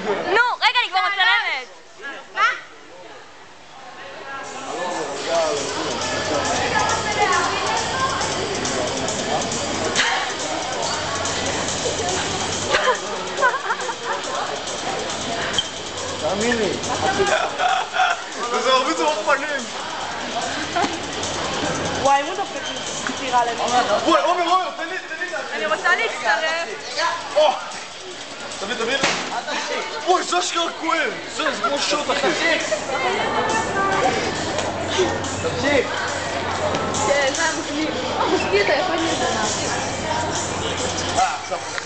נו, רגע, אני כבר מצלמת. מה? תאמין לי. וזה מרביץ בפנים. וואי, הוא דופק סטירה למי. וואי, עומר, תן לי. אני רוצה להצטרף. תביא. וואי, זה אשכרה כואב. זה כמו שוט, אחי. תמשיך. כן, זה היה מגניב. תשבי, אתה יכול להיות.